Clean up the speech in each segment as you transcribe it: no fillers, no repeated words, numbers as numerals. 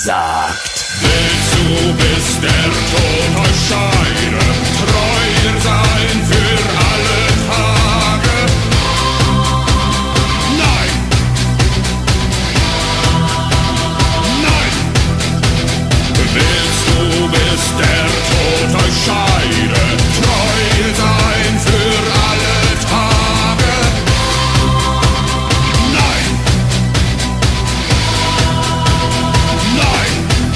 gesagt. Willst du, bis der Tod euch scheide, treuer sein für alle Tage? Nein! Nein! Willst du, bis der Tod euch scheide, treuer sein für alle Tage? Nein! Nein!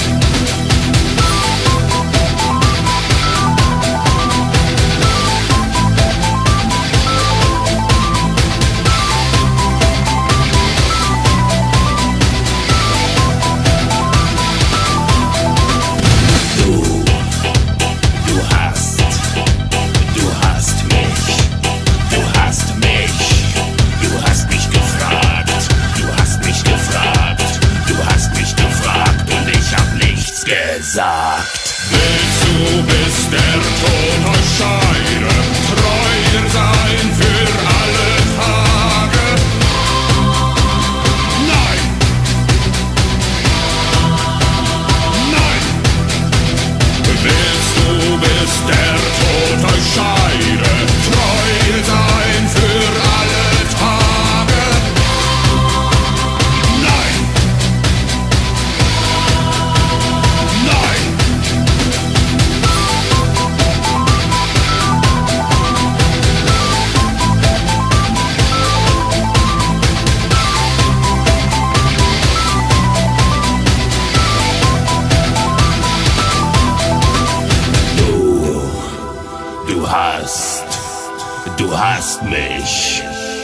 Gesagt. Willst du, bis der Tod euch scheide, treuer sein für alle Tage? Nein! Nein! Willst du, bis der Tod euch scheide, treuer sein für alle Tage? Nein! Nein! Du hast mich.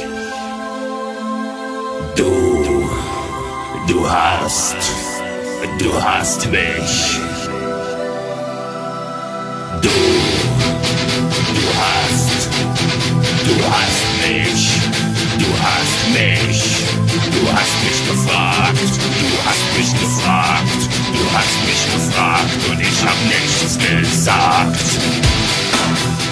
Du hast mich. Du hast mich. Du hast mich. Du hast mich gefragt. Du hast mich gefragt. Du hast mich gefragt und ich hab nichts gesagt.